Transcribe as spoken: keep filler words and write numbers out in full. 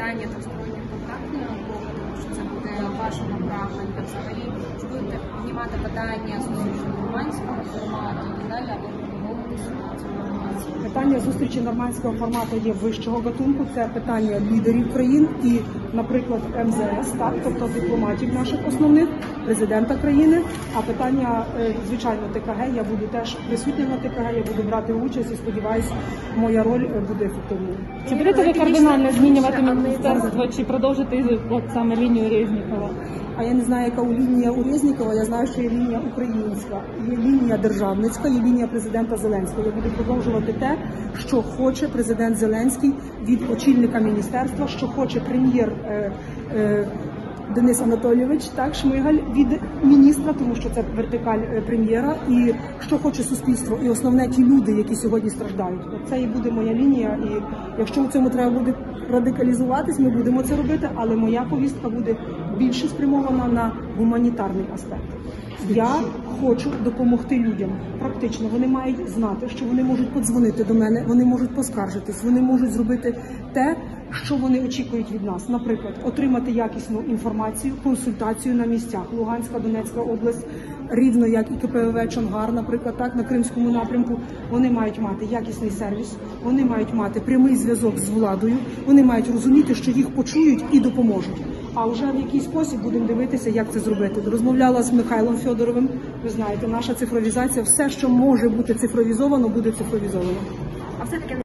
питання тристоронньої контактної розмови, тому що це буде ваше направлення. Взагалі, чи будете піднімати питання зустрічно-нормандського формату і так далі, або домовитися на цьому форматі? Питання зустрічі нормандського формату є вищого гатунку, це питання лідерів країн і, наприклад, ем зе ес, так, тобто дипломатів наших основних, президента країни, а питання, звичайно, те ка ге, я буду теж присутня на те ка ге, я буду брати участь і сподіваюся, моя роль буде ефективною. Чи будете ви кардинально змінювати міністерство, чи продовжити от саме лінію Резнікова? А я не знаю, яка у лінія у Резнікова, я знаю, що є лінія українська, є лінія державницька, є лінія президента Зеленського. Я буду продовжувати те, що хоче президент Зеленський від очільника міністерства, що хоче прем'єр е, е, Денис Анатолійович, так, Шмигаль, від міністра, тому що це вертикаль прем'єра, і що хоче суспільство, і основне ті люди, які сьогодні страждають. Це і буде моя лінія, і якщо у цьому треба буде радикалізуватись, ми будемо це робити, але моя повістка буде більше спрямована на гуманітарний аспект. Я хочу допомогти людям. Практично вони мають знати, що вони можуть подзвонити до мене, вони можуть поскаржитись, вони можуть зробити те, що вони очікують від нас. Наприклад, отримати якісну інформацію, консультацію на місцях. Луганська, Донецька область, рівно як і ке пе ве ве Чонгар, наприклад, так, на Кримському напрямку. Вони мають мати якісний сервіс, вони мають мати прямий зв'язок з владою, вони мають розуміти, що їх почують і допоможуть. А вже в який спосіб будемо дивитися, як це зробити. Розмовляла з Михайлом Федоровим. Ви знаєте, наша цифровізація, все, що може бути цифровізовано, буде цифровізовано. А все-таки